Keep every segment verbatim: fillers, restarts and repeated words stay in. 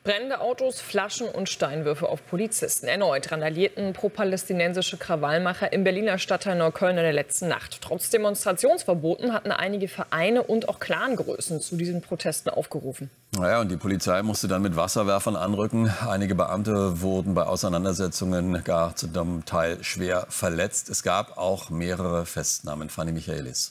Brennende Autos, Flaschen und Steinwürfe auf Polizisten. Erneut randalierten pro-palästinensische Krawallmacher im Berliner Stadtteil Neukölln in der letzten Nacht. Trotz Demonstrationsverboten hatten einige Vereine und auch Clangrößen zu diesen Protesten aufgerufen. Naja, und die Polizei musste dann mit Wasserwerfern anrücken. Einige Beamte wurden bei Auseinandersetzungen gar zum Teil schwer verletzt. Es gab auch mehrere Festnahmen. Fanny Michaelis.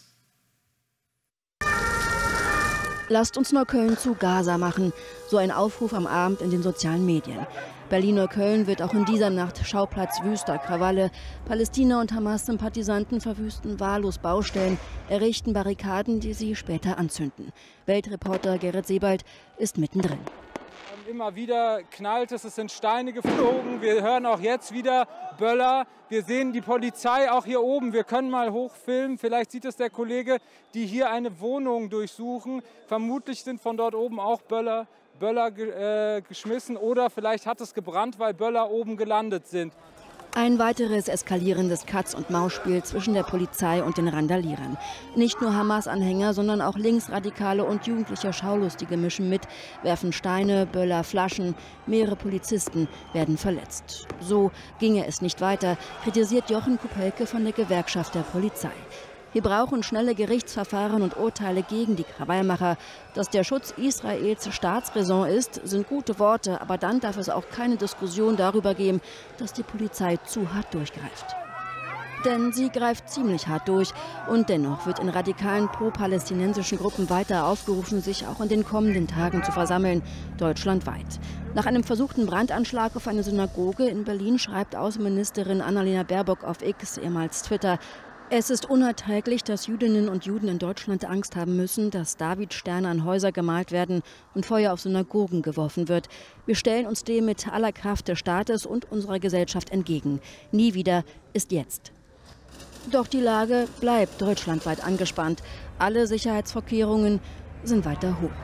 Lasst uns Neukölln zu Gaza machen. So ein Aufruf am Abend in den sozialen Medien. Berlin-Neukölln wird auch in dieser Nacht Schauplatz wüster Krawalle. Palästina- und Hamas-Sympathisanten verwüsten wahllos Baustellen, errichten Barrikaden, die sie später anzünden. Weltreporter Gerrit Sebald ist mittendrin. Immer wieder knallt es, es sind Steine geflogen. Wir hören auch jetzt wieder Böller. Wir sehen die Polizei auch hier oben. Wir können mal hochfilmen. Vielleicht sieht es der Kollege, die hier eine Wohnung durchsuchen. Vermutlich sind von dort oben auch Böller, Böller äh, geschmissen. Oder vielleicht hat es gebrannt, weil Böller oben gelandet sind. Ein weiteres eskalierendes Katz-und-Maus-Spiel zwischen der Polizei und den Randalierern. Nicht nur Hamas-Anhänger, sondern auch Linksradikale und jugendliche Schaulustige mischen mit, werfen Steine, Böller, Flaschen. Mehrere Polizisten werden verletzt. So ginge es nicht weiter, kritisiert Jochen Kupelke von der Gewerkschaft der Polizei. Wir brauchen schnelle Gerichtsverfahren und Urteile gegen die Krawallmacher. Dass der Schutz Israels Staatsräson ist, sind gute Worte. Aber dann darf es auch keine Diskussion darüber geben, dass die Polizei zu hart durchgreift. Denn sie greift ziemlich hart durch. Und dennoch wird in radikalen pro-palästinensischen Gruppen weiter aufgerufen, sich auch in den kommenden Tagen zu versammeln, deutschlandweit. Nach einem versuchten Brandanschlag auf eine Synagoge in Berlin schreibt Außenministerin Annalena Baerbock auf X, ehemals Twitter: Es ist unerträglich, dass Jüdinnen und Juden in Deutschland Angst haben müssen, dass Davidsterne an Häuser gemalt werden und Feuer auf Synagogen geworfen wird. Wir stellen uns dem mit aller Kraft des Staates und unserer Gesellschaft entgegen. Nie wieder ist jetzt. Doch die Lage bleibt deutschlandweit angespannt. Alle Sicherheitsvorkehrungen sind weiter hoch.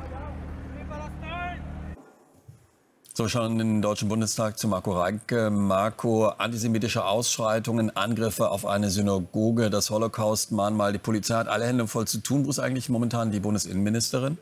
So, schauen in den Deutschen Bundestag zu Marco Reinke. Marco, antisemitische Ausschreitungen, Angriffe auf eine Synagoge, das Holocaust-Mahnmal. Die Polizei hat alle Hände voll zu tun. Wo ist eigentlich momentan die Bundesinnenministerin?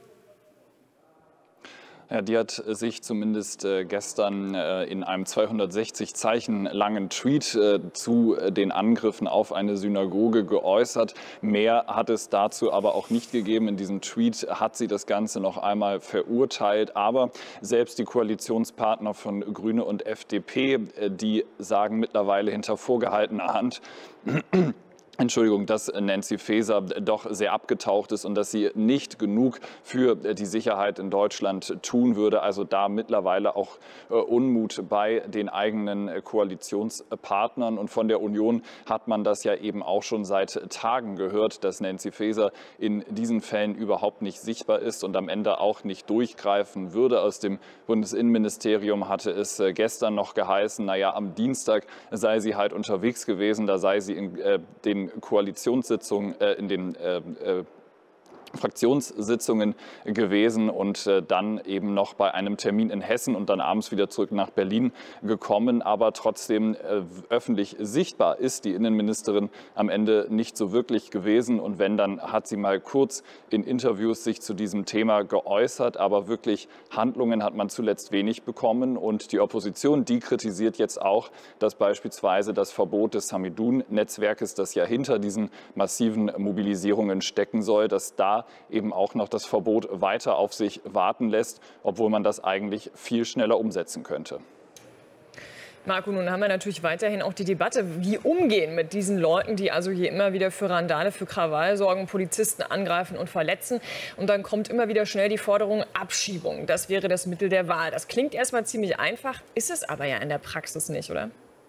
Ja, die hat sich zumindest äh, gestern äh, in einem zweihundertsechzig Zeichen langen Tweet äh, zu äh, den Angriffen auf eine Synagoge geäußert. Mehr hat es dazu aber auch nicht gegeben. In diesem Tweet hat sie das Ganze noch einmal verurteilt. Aber selbst die Koalitionspartner von Grüne und F D P, äh, die sagen mittlerweile hinter vorgehaltener Hand, Entschuldigung, dass Nancy Faeser doch sehr abgetaucht ist und dass sie nicht genug für die Sicherheit in Deutschland tun würde. Also da mittlerweile auch Unmut bei den eigenen Koalitionspartnern. Und von der Union hat man das ja eben auch schon seit Tagen gehört, dass Nancy Faeser in diesen Fällen überhaupt nicht sichtbar ist und am Ende auch nicht durchgreifen würde. Aus dem Bundesinnenministerium hatte es gestern noch geheißen, naja, am Dienstag sei sie halt unterwegs gewesen, da sei sie in äh, den Koalitionssitzungen, äh, in den äh, äh, Fraktionssitzungen gewesen und äh, dann eben noch bei einem Termin in Hessen und dann abends wieder zurück nach Berlin gekommen. Aber trotzdem äh, öffentlich sichtbar ist die Innenministerin am Ende nicht so wirklich gewesen. Und wenn, dann hat sie mal kurz in Interviews sich zu diesem Thema geäußert. Aber wirklich Handlungen hat man zuletzt wenig bekommen. Und die Opposition, die kritisiert jetzt auch, dass beispielsweise das Verbot des Hamidun-Netzwerkes, das ja hinter diesen massiven Mobilisierungen stecken soll, dass da eben auch noch das Verbot weiter auf sich warten lässt, obwohl man das eigentlich viel schneller umsetzen könnte. Marco, nun haben wir natürlich weiterhin auch die Debatte, wie umgehen mit diesen Leuten, die also hier immer wieder für Randale, für Krawall sorgen, Polizisten angreifen und verletzen. Und dann kommt immer wieder schnell die Forderung Abschiebung. Das wäre das Mittel der Wahl. Das klingt erstmal ziemlich einfach, ist es aber ja in der Praxis nicht, oder?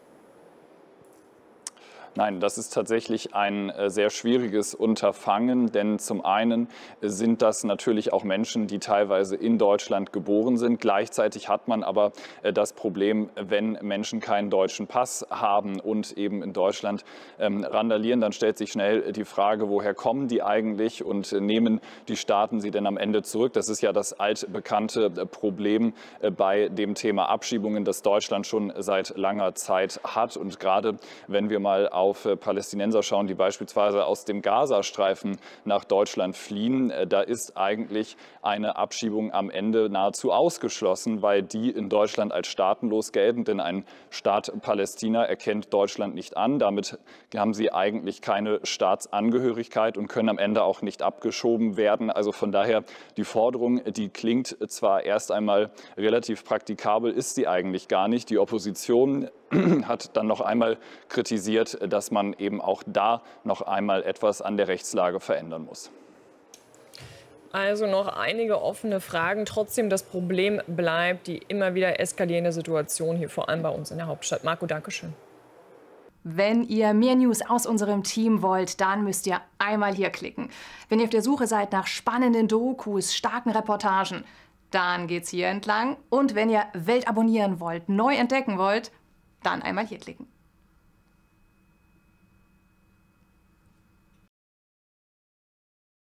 Nein, das ist tatsächlich ein sehr schwieriges Unterfangen, denn zum einen sind das natürlich auch Menschen, die teilweise in Deutschland geboren sind. Gleichzeitig hat man aber das Problem, wenn Menschen keinen deutschen Pass haben und eben in Deutschland ähm, randalieren, dann stellt sich schnell die Frage, woher kommen die eigentlich und nehmen die Staaten sie denn am Ende zurück? Das ist ja das altbekannte Problem bei dem Thema Abschiebungen, das Deutschland schon seit langer Zeit hat. Und gerade wenn wir mal auf auf Palästinenser schauen, die beispielsweise aus dem Gazastreifen nach Deutschland fliehen, da ist eigentlich eine Abschiebung am Ende nahezu ausgeschlossen, weil die in Deutschland als staatenlos gelten, denn ein Staat Palästina erkennt Deutschland nicht an. Damit haben sie eigentlich keine Staatsangehörigkeit und können am Ende auch nicht abgeschoben werden. Also von daher die Forderung, die klingt zwar erst einmal relativ praktikabel, ist sie eigentlich gar nicht. Die Opposition hat dann noch einmal kritisiert, dass man eben auch da noch einmal etwas an der Rechtslage verändern muss. Also noch einige offene Fragen. Trotzdem, das Problem bleibt die immer wieder eskalierende Situation hier, vor allem bei uns in der Hauptstadt. Marco, danke schön. Wenn ihr mehr News aus unserem Team wollt, dann müsst ihr einmal hier klicken. Wenn ihr auf der Suche seid nach spannenden Dokus, starken Reportagen, dann geht's hier entlang. Und wenn ihr Welt abonnieren wollt, neu entdecken wollt, dann einmal hier klicken.